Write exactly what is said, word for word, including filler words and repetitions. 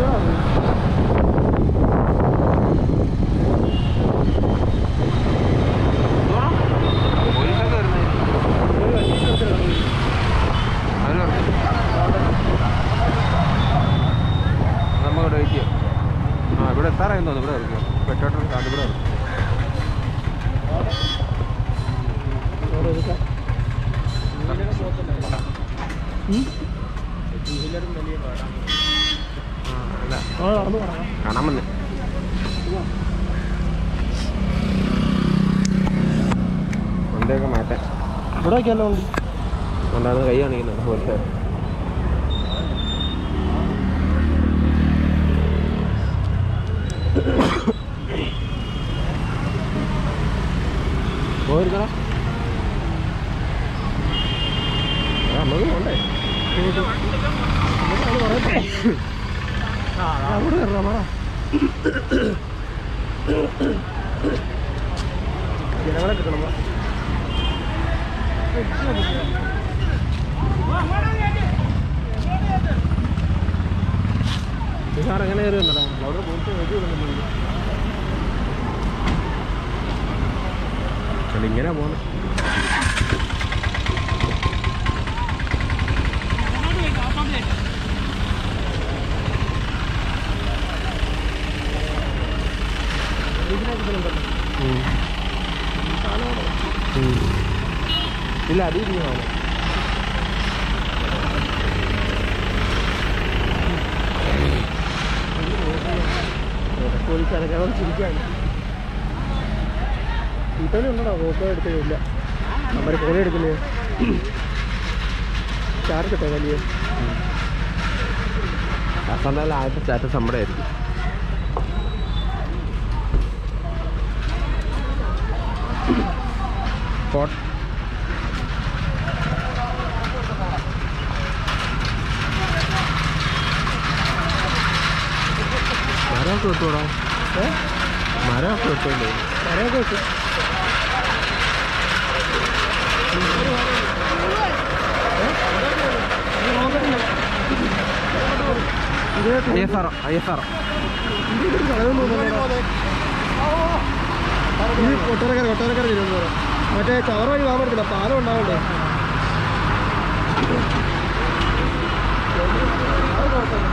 നമ്മളിവിടെ വയ്ക്കുക. ആ ഇവിടെ എത്താറായി തോന്നുന്നു. ഇവിടെ ഇറക്കുക പെട്ടോട്ട് അതിവിടെ ഇറക്കും. കാണാൻ വന്നേ വണ്ടിയൊക്കെ മാറ്റാൻ ഇവിടെ വയ്ക്കാമല്ലോ. ഉണ്ടാകുന്ന കൈ കാണിക്കുന്നത് പോലെ പോയിരിക്കണ നമുക്ക് പോണ്ടേ. അവിടെ കയറാം പറ. ജനങ്ങളെ കിട്ടണം. സാർ എങ്ങനെ കയറി വന്നടാ? അവിടെ പോയിട്ട് വെടി വിടുന്നുണ്ട്. ഇങ്ങനെ പോണ ഇല്ല അതിരിക്കണം. പോലീസുകാരൊക്കെ ചിരിക്കാണ്. ഇത്തന്നെ ഉണ്ടോ? ഫോട്ടോ എടുത്തില്ല. അവർ ഫോട്ടോ എടുക്കില്ലേ? ചാർജ് ഇട്ടോ വലിയ അസന്തായാലും ആദ്യത്തെ സ്റ്റാറ്റസ് നമ്മുടെ ആയിരിക്കും. ഫോട്ടോ മരമൊക്കെ കിട്ടുമോടാ? ഏ മരമൊക്കെ കിട്ടുമല്ലോ. മരമൊക്കെ കിട്ടും. ISRO ISRO ഇത് കൊട്ടാരക്കര കൊട്ടാരക്കര തിരുവനന്തപുരം. മറ്റേ ചവറ വഴി പോകാൻ പറ്റില്ല, പാലം ഉണ്ടാവണ്ടേ.